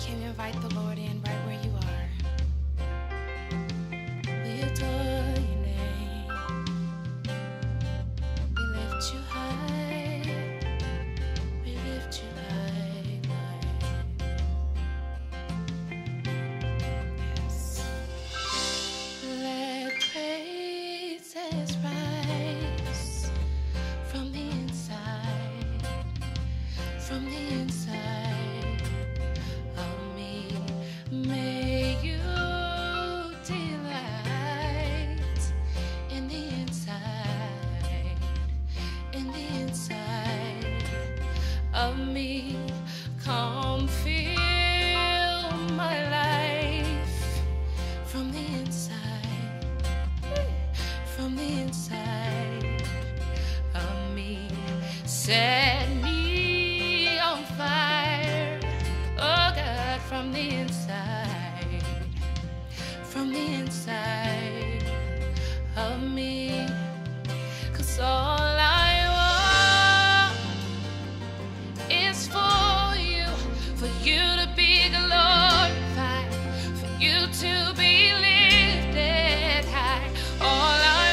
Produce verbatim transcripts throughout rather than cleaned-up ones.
Can you invite the Lord in right where you are? We adore your name. We lift you high. We lift you high, Lord. Yes. Let praises rise from the inside, from the inside of me. May you delight in the inside, in the inside of me. Come fill my life from the inside, from the inside of me. Set me on fire, oh God, from the inside, from the inside of me. 'Cause all I want is for you, for you to be glorified, for you to be lifted high. All I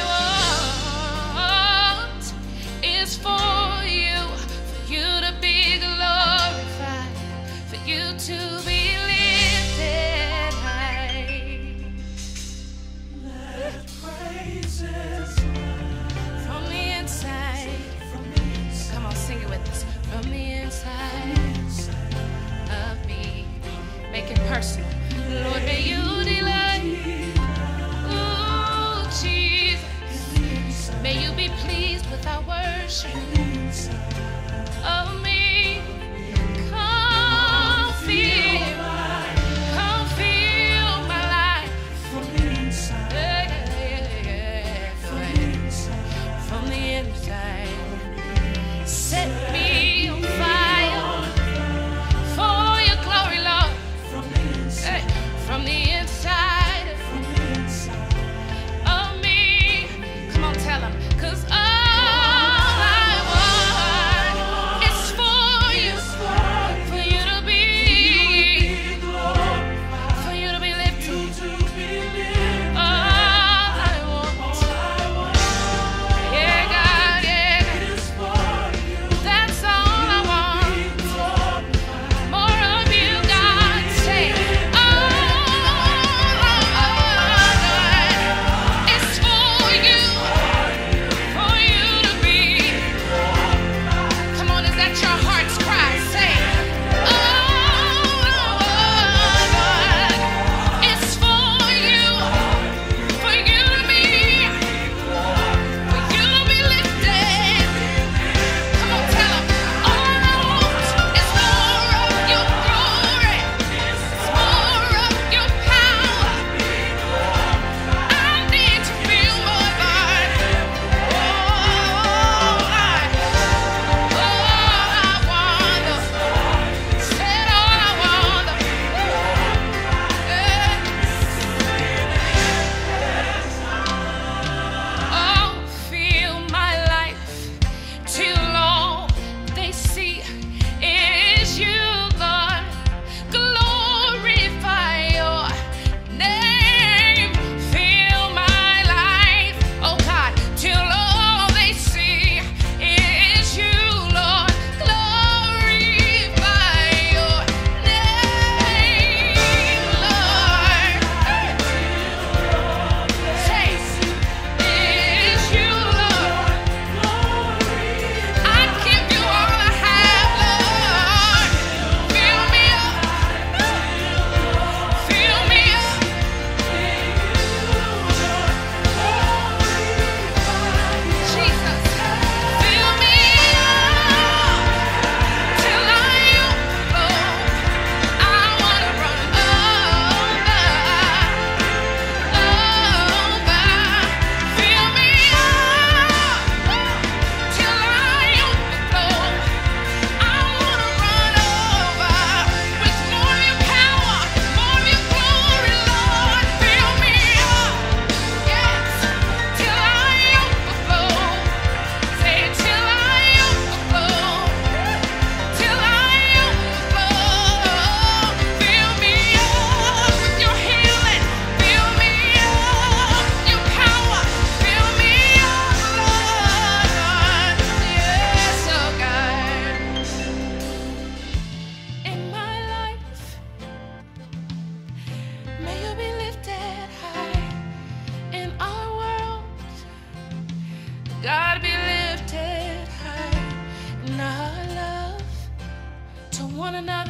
want is for you, for you to be glorified, for you to be lifted high. Let praises From the inside, from the inside come on, sing it with us. From the inside of me, make it personal. Lord, may you delight, ooh, Jesus. May you be pleased with our worship of me. Come feel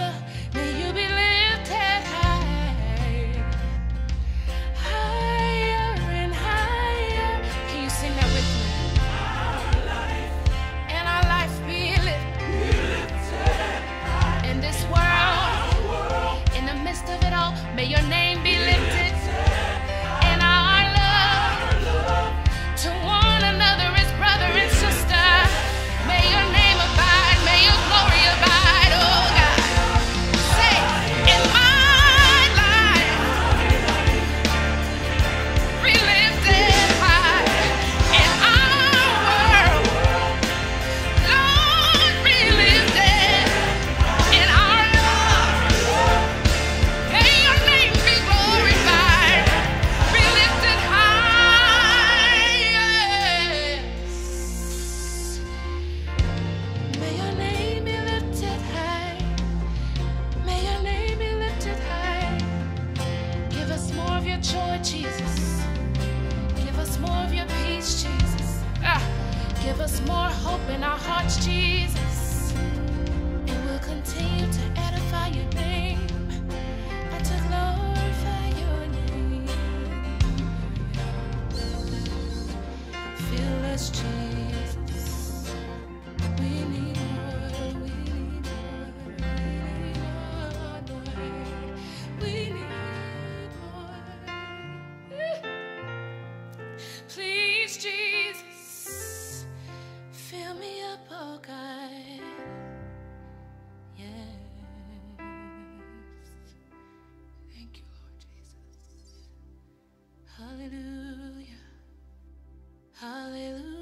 ruler, may you be lifted high, higher and higher. Can you sing that with me? Our life And our life be lifted be lifted high. in this world, World in the midst of it all. May your name be lifted. lifted high. And our love Our love to one another as brother and sister. May your name abide, may your glory abide, oh God. Say, in my life, be lifted high. In our world, Lord, be lifted. In our love, may your name be glorified, be lifted high. Yes. May your name be lifted high. May your name be lifted high. Give us more of your joy, Jesus. Give us more of your peace, Jesus. Ah. Give us more hope in our hearts, Jesus. And we'll continue to edify your name and to glorify your name. Fill us, Jesus. We need more, we need more, we need more, Lord. We need more. Please, Jesus, fill me up, oh God. Yes. Thank you, Lord Jesus. Hallelujah. Hallelujah.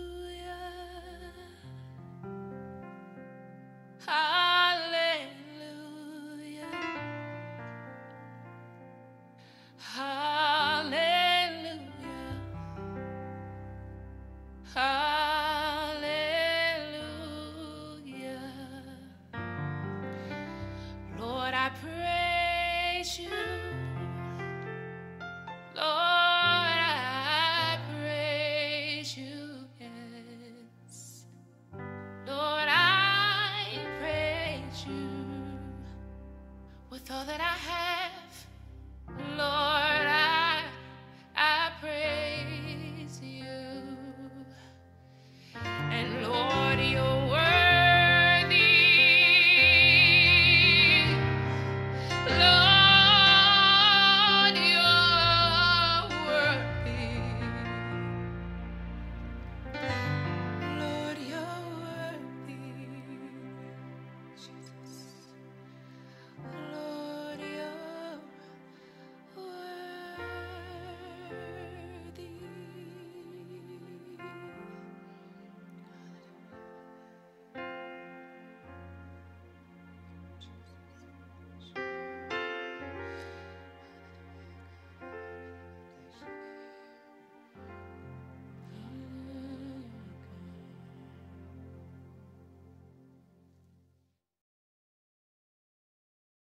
Hallelujah. Hallelujah. Hallelujah. Lord, I praise you. Lord, I praise you. Yes. Lord, I praise you with all that I have.